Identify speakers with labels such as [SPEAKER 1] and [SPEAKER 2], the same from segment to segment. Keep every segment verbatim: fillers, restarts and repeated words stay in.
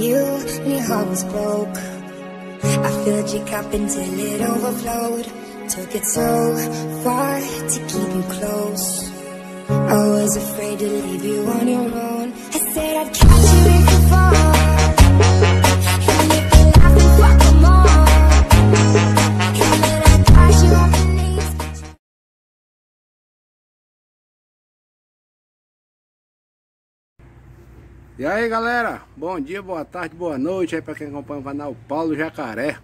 [SPEAKER 1] you and your heart was broke. I filled your cup until it overflowed. Took it so far to keep you close. I was afraid to leave you on your own. I said I'd catch you if you fall. And if you laugh, then fuck them all. And then I got you off your knees.
[SPEAKER 2] E aí galera, bom dia, boa tarde, boa noite aí pra quem acompanha o canal Paulo Jacaré.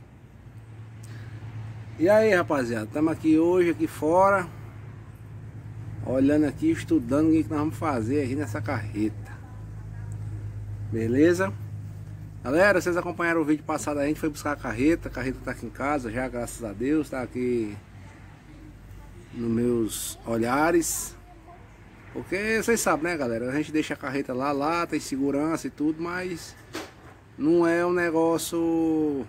[SPEAKER 2] E aí rapaziada, estamos aqui hoje aqui fora, olhando aqui, estudando o que nós vamos fazer aqui nessa carreta. Beleza? Galera, vocês acompanharam o vídeo passado, a gente foi buscar a carreta. A carreta tá aqui em casa já, graças a Deus. Tá aqui nos meus olhares. Porque vocês sabem, né galera, a gente deixa a carreta lá, lá tem segurança e tudo, mas não é um negócio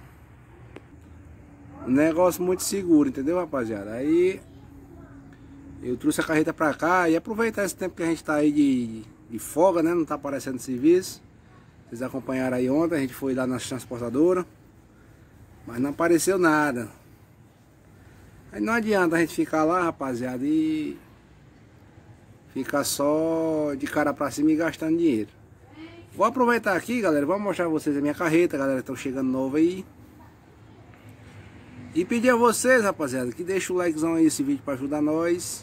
[SPEAKER 2] um negócio muito seguro, entendeu rapaziada? Aí eu trouxe a carreta pra cá e aproveitar esse tempo que a gente tá aí de, de folga, né? Não tá aparecendo serviço. Vocês acompanharam aí ontem, a gente foi lá nas transportadoras, mas não apareceu nada. Aí não adianta a gente ficar lá, rapaziada, e ficar só de cara pra cima e gastando dinheiro. Vou aproveitar aqui, galera, vou mostrar pra vocês a minha carreta, galera, estão chegando nova aí. E pedir a vocês, rapaziada, que deixa o likezão aí nesse vídeo pra ajudar nós.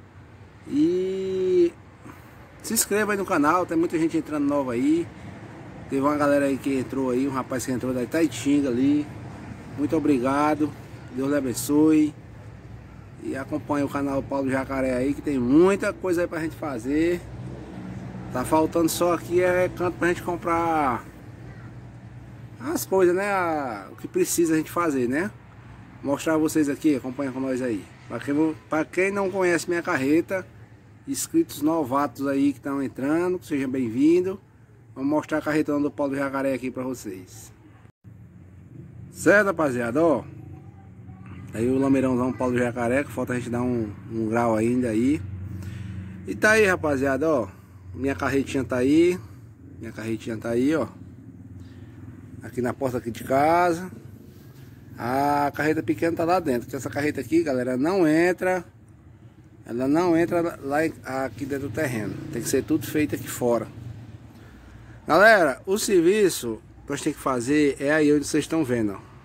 [SPEAKER 2] E se inscreva aí no canal, tem muita gente entrando nova aí. Teve uma galera aí que entrou aí, um rapaz que entrou da Itaitinga ali. Muito obrigado, Deus lhe abençoe. E acompanha o canal Paulo Jacaré aí, que tem muita coisa aí pra gente fazer. Tá faltando só aqui é canto pra gente comprar as coisas, né? A, o que precisa a gente fazer, né? Mostrar a vocês aqui, acompanha com nós aí. Pra quem, pra quem não conhece minha carreta, inscritos novatos aí que estão entrando, sejam bem-vindos. Vamos mostrar a carretona do Paulo Jacaré aqui pra vocês. Certo, rapaziada, ó. Aí o lameirãozão Paulo Jacaré, que falta a gente dar um, um grau ainda aí. E tá aí, rapaziada, ó. Minha carretinha tá aí. Minha carretinha tá aí, ó. Aqui na porta aqui de casa. A carreta pequena tá lá dentro. Que essa carreta aqui, galera, não entra. Ela não entra lá aqui dentro do terreno. Tem que ser tudo feito aqui fora. Galera, o serviço que nós temos que fazer é aí onde vocês estão vendo, ó.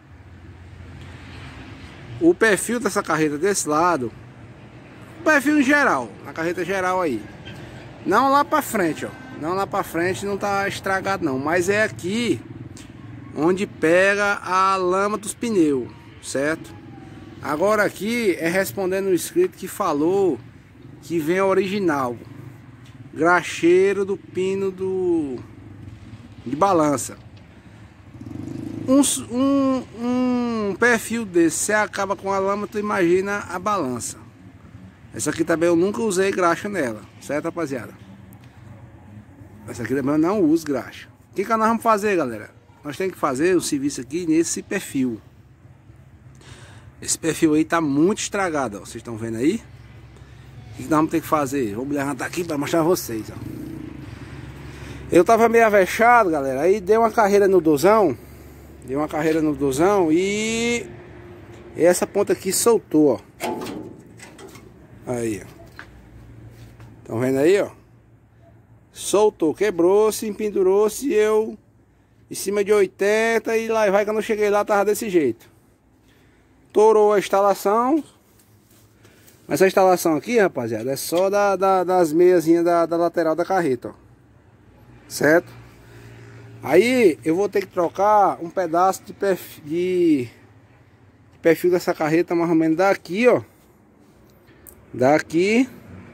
[SPEAKER 2] O perfil dessa carreta desse lado, o perfil em geral, a carreta geral aí, não lá pra frente, ó, não lá pra frente, não tá estragado não, mas é aqui onde pega a lama dos pneus, certo? Agora aqui é respondendo o inscrito que falou que vem a original, graxeiro do pino do de balança. Um, um, um perfil desse, você acaba com a lama, tu imagina a balança. Essa aqui também eu nunca usei graxa nela, certo, rapaziada? Essa aqui também eu não uso graxa. O que que nós vamos fazer, galera? Nós temos que fazer o serviço aqui nesse perfil. Esse perfil aí tá muito estragado, ó. Vocês estão vendo aí? O que que nós vamos ter que fazer? Vou me levantar aqui para mostrar a vocês, ó. Eu tava meio avexado, galera, aí dei uma carreira no dozão. Dei uma carreira no dozão e essa ponta aqui soltou, ó. Aí, ó. Estão vendo aí, ó? Soltou, quebrou-se, empendurou-se e eu em cima de oitenta e lá vai, quando eu cheguei lá tava desse jeito. Torou a instalação. Essa instalação aqui, rapaziada, é só da, da, das meiazinhas da, da lateral da carreta, ó. Certo? Aí eu vou ter que trocar um pedaço de perfil, de, de perfil dessa carreta, mais ou menos daqui, ó. Daqui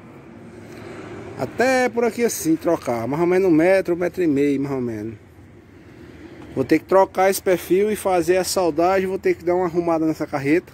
[SPEAKER 2] até por aqui assim, trocar mais ou menos um metro, um metro e meio, mais ou menos. Vou ter que trocar esse perfil e fazer a soldagem. Vou ter que dar uma arrumada nessa carreta.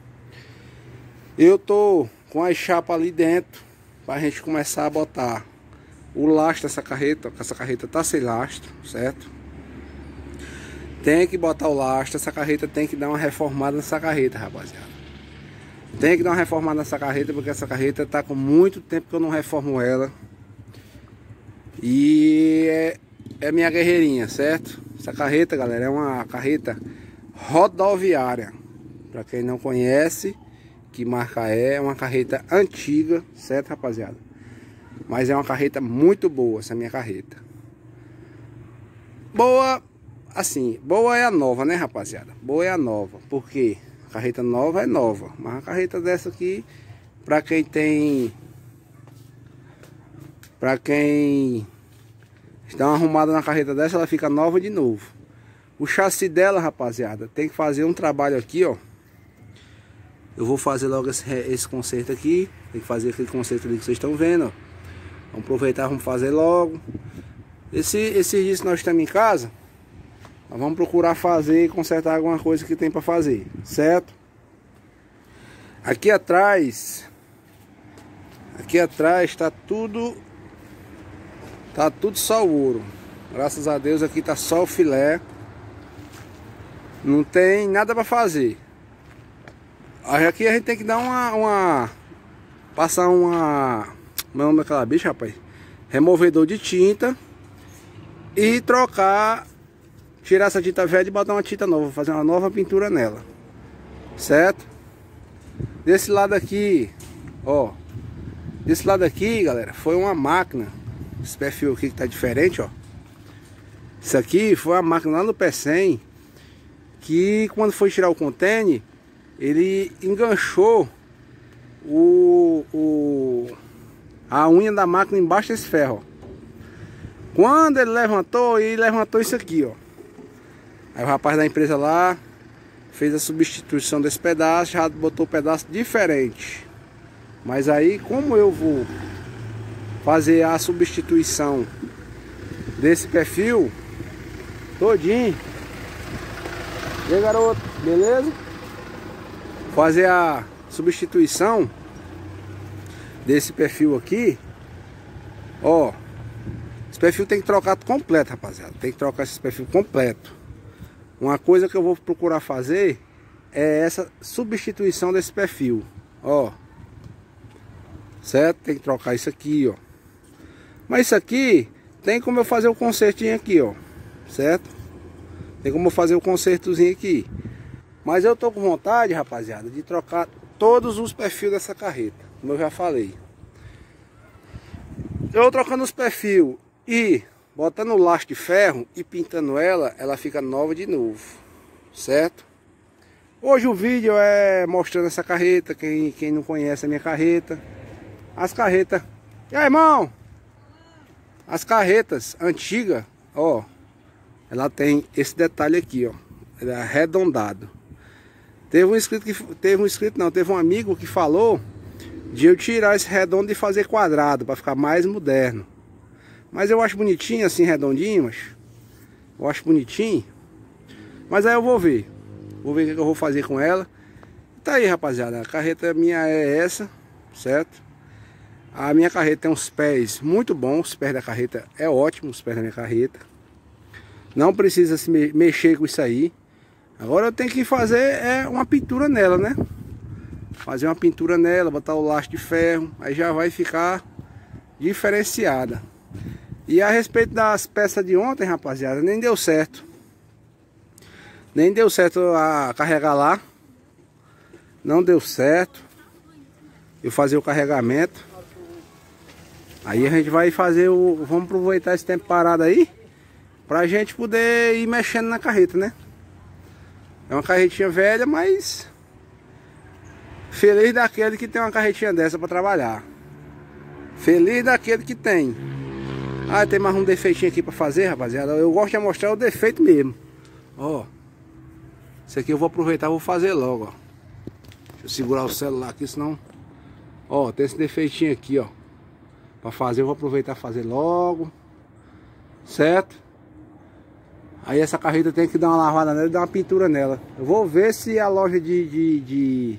[SPEAKER 2] Eu tô com as chapas ali dentro pra gente começar a botar o lastro dessa carreta. Essa carreta tá sem lastro, certo? Tem que botar o lastro. Essa carreta tem que dar uma reformada nessa carreta, rapaziada. Tem que dar uma reformada nessa carreta, porque essa carreta tá com muito tempo que eu não reformo ela. E é, é minha guerreirinha, certo? Essa carreta, galera, é uma carreta rodoviária. Para quem não conhece que marca é, é uma carreta antiga, certo, rapaziada? Mas é uma carreta muito boa, essa minha carreta. Boa, assim, boa é a nova, né, rapaziada? Boa é a nova, porque a carreta nova é nova. Mas a carreta dessa aqui, para quem tem... Para quem dá uma arrumada na carreta dessa, ela fica nova de novo. O chassi dela, rapaziada, tem que fazer um trabalho aqui, ó. Eu vou fazer logo esse, esse conserto aqui. Tem que fazer aquele conserto ali que vocês estão vendo, ó. Vamos aproveitar, vamos fazer logo. Esse, esse dias que nós estamos em casa, nós vamos procurar fazer e consertar alguma coisa que tem para fazer, certo? Aqui atrás, aqui atrás está tudo... Tá tudo só ouro. Graças a Deus aqui tá só o filé. Não tem nada para fazer. Aí aqui a gente tem que dar uma... uma passar uma... Como é o nome daquela bicha, rapaz? Removedor de tinta. E trocar... Tirar essa tinta velha e botar uma tinta nova. Fazer uma nova pintura nela. Certo? Desse lado aqui, ó. Desse lado aqui, galera, foi uma máquina. Esse perfil aqui que tá diferente, ó. Isso aqui foi a máquina lá no P cem, que quando foi tirar o container, ele enganchou o, o a unha da máquina embaixo desse ferro, ó. Quando ele levantou, ele levantou isso aqui, ó. Aí o rapaz da empresa lá fez a substituição desse pedaço, já botou um pedaço diferente. Mas aí, como eu vou fazer a substituição desse perfil todinho, e aí, garoto, beleza? Fazer a substituição desse perfil aqui, ó. Esse perfil tem que trocar completo, rapaziada. Tem que trocar esse perfil completo. Uma coisa que eu vou procurar fazer é essa substituição desse perfil, ó. Certo? Tem que trocar isso aqui, ó. Mas isso aqui tem como eu fazer o consertinho aqui, ó. Certo? Tem como eu fazer o consertozinho aqui. Mas eu tô com vontade, rapaziada, de trocar todos os perfis dessa carreta, como eu já falei. Eu trocando os perfis e botando o laço de ferro e pintando ela, ela fica nova de novo. Certo? Hoje o vídeo é mostrando essa carreta. Quem, quem não conhece a minha carreta. As carretas. E aí, irmão? As carretas antigas, ó, ela tem esse detalhe aqui, ó, ele é arredondado. Teve um inscrito que teve um inscrito não, teve um amigo que falou de eu tirar esse redondo e fazer quadrado para ficar mais moderno. Mas eu acho bonitinho assim, redondinho, mas eu acho bonitinho. Mas aí eu vou ver. Vou ver o que eu vou fazer com ela. Tá aí, rapaziada, a carreta minha é essa, certo? A minha carreta tem uns pés muito bons. Os pés da carreta é ótimo, os pés da minha carreta. Não precisa se me mexer com isso aí. Agora eu tenho que fazer é, uma pintura nela, né? Fazer uma pintura nela, botar o laço de ferro. Aí já vai ficar diferenciada. E a respeito das peças de ontem, rapaziada, nem deu certo. Nem deu certo a carregar lá. Não deu certo eu fazer o carregamento. Aí a gente vai fazer o... Vamos aproveitar esse tempo parado aí pra gente poder ir mexendo na carreta, né? É uma carretinha velha, mas feliz daquele que tem uma carretinha dessa pra trabalhar. Feliz daquele que tem. Ah, tem mais um defeitinho aqui pra fazer, rapaziada. Eu gosto de mostrar o defeito mesmo. Ó, isso aqui eu vou aproveitar e vou fazer logo, ó. Deixa eu segurar o celular aqui, senão... Ó, tem esse defeitinho aqui, ó. Pra fazer, eu vou aproveitar e fazer logo. Certo? Aí essa carreta tem que dar uma lavada nela e dar uma pintura nela. Eu vou ver se a loja de... De, de,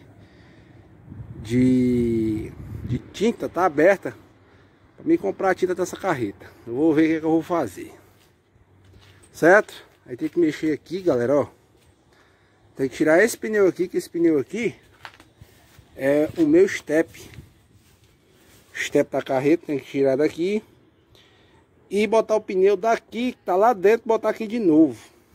[SPEAKER 2] de, de tinta tá aberta pra me comprar a tinta dessa carreta. Eu vou ver o que, é que eu vou fazer. Certo? Aí tem que mexer aqui, galera, ó. Tem que tirar esse pneu aqui, que esse pneu aqui é o meu step. Step da carreta, tem que tirar daqui. E botar o pneu daqui, que tá lá dentro, botar aqui de novo.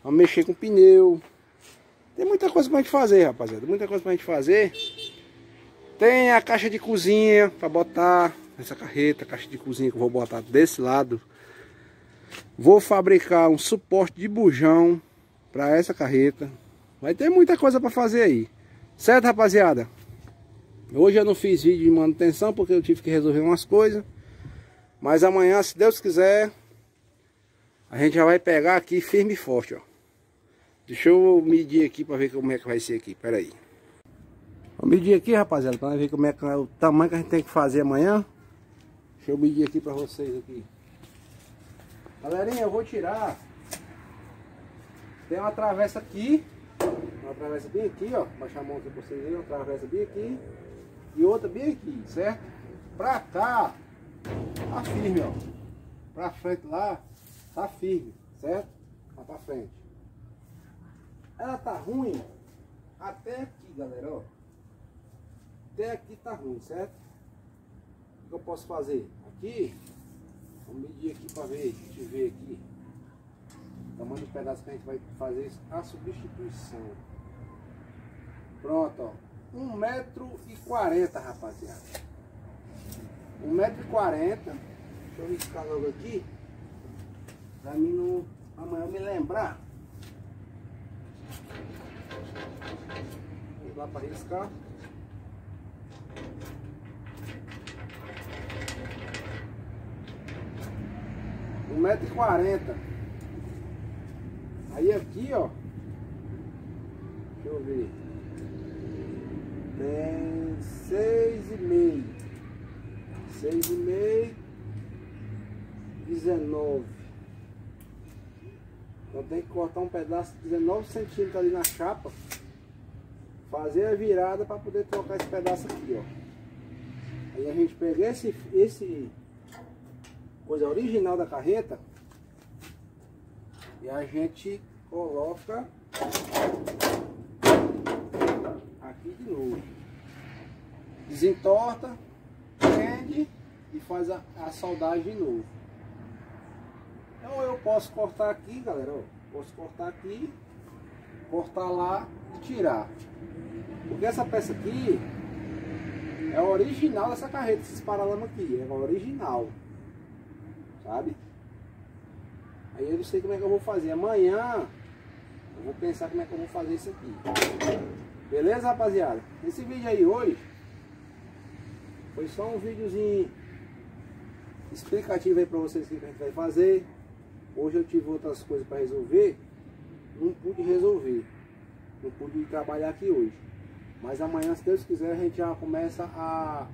[SPEAKER 2] Vamos mexer com pneu. Tem muita coisa pra gente fazer, rapaziada. Muita coisa pra gente fazer. Tem a caixa de cozinha pra botar essa carreta. A caixa de cozinha que eu vou botar desse lado. Vou fabricar um suporte de bujão pra essa carreta. Vai ter muita coisa pra fazer aí. Certo, rapaziada? Hoje eu não fiz vídeo de manutenção porque eu tive que resolver umas coisas. Mas amanhã, se Deus quiser, a gente já vai pegar aqui firme e forte, ó. Deixa eu medir aqui para ver como é que vai ser aqui. Pera aí. Vou medir aqui, rapaziada, para ver como é que é o tamanho que a gente tem que fazer amanhã. Deixa eu medir aqui para vocês aqui. Galerinha, eu vou tirar. Tem uma travessa aqui. Uma travessa bem aqui, ó. Baixar a mão aqui para vocês verem. Uma travessa bem aqui. E outra bem aqui, certo? Pra cá, tá firme, ó. Pra frente lá, tá firme, certo? Lá pra frente. Ela tá ruim até aqui, galera, ó. Até aqui tá ruim, certo? O que eu posso fazer? Aqui, vamos medir aqui pra ver, deixa eu ver aqui. O tamanho do pedaço que a gente vai fazer a substituição. Pronto, ó. um metro e quarenta, rapaziada. um metro e quarenta. Deixa eu riscar logo aqui. Pra mim não... amanhã eu me lembrar. Vamos lá para riscar. um metro e quarenta. Aí aqui, ó. Deixa eu ver. Tem seis e meio. Seis e meio. dezenove. Então tem que cortar um pedaço de dezenove centímetros ali na chapa. Fazer a virada para poder trocar esse pedaço aqui, ó. Aí a gente pega esse, esse coisa original da carreta e a gente coloca aqui de novo. Desentorta, prende e faz a, a soldagem de novo. Então eu posso cortar aqui, galera, ó. Posso cortar aqui, cortar lá e tirar. Porque essa peça aqui é a original dessa carreta, esses paralamas aqui, é a original, sabe? Aí eu não sei como é que eu vou fazer. Amanhã eu vou pensar como é que eu vou fazer isso aqui. Beleza, rapaziada? Esse vídeo aí hoje foi só um videozinho explicativo aí pra vocês o que a gente vai fazer. Hoje eu tive outras coisas para resolver, não pude resolver, não pude trabalhar aqui hoje. Mas amanhã, se Deus quiser, a gente já começa a,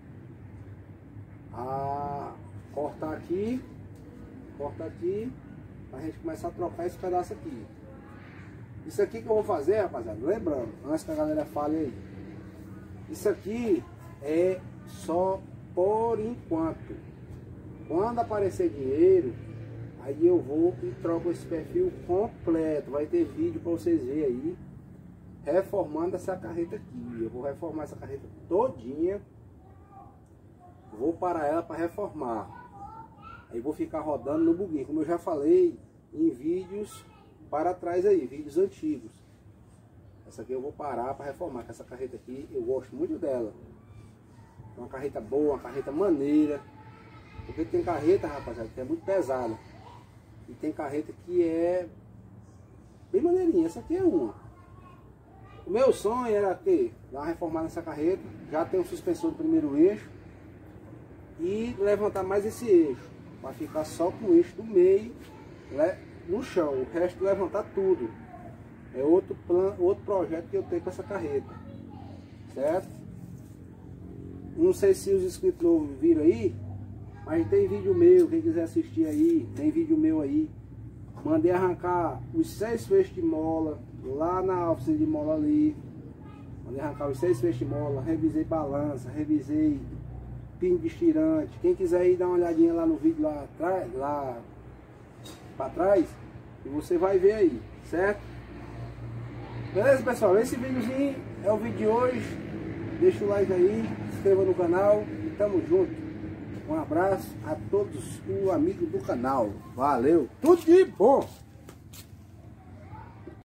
[SPEAKER 2] a cortar aqui, corta aqui, pra gente começar a trocar esse pedaço aqui. Isso aqui que eu vou fazer, rapaziada, lembrando, antes que a galera fale aí, isso aqui é só por enquanto. Quando aparecer dinheiro, aí eu vou e troco esse perfil completo. Vai ter vídeo para vocês verem aí, reformando essa carreta aqui. Eu vou reformar essa carreta todinha. Vou parar ela para reformar. Aí vou ficar rodando no buguinho, como eu já falei em vídeos para trás aí, vídeos antigos. Essa aqui eu vou parar para reformar, que essa carreta aqui eu gosto muito dela. É uma carreta boa, uma carreta maneira. Porque tem carreta, rapaziada, que é muito pesada. E tem carreta que é bem maneirinha. Essa aqui é uma. O meu sonho era ter, dar uma reformada nessa carreta. Já tem um suspensor do primeiro eixo. E levantar mais esse eixo. Para ficar só com o eixo do meio no chão. O resto levantar tudo. É outro, plano, outro projeto que eu tenho com essa carreta. Certo? Não sei se os inscritos novos viram aí. Mas tem vídeo meu, quem quiser assistir aí, tem vídeo meu aí. Mandei arrancar os seis feixes de mola, lá na oficina de mola ali. Mandei arrancar os seis feixes de mola, revisei balança, revisei pino de estirante. Quem quiser ir dar uma olhadinha lá no vídeo lá atrás, lá pra trás, e você vai ver aí, certo? Beleza, pessoal? Esse videozinho é o vídeo de hoje. Deixa o like aí, se inscreva no canal e tamo junto. Um abraço a todos os amigos do canal. Valeu, tudo de bom!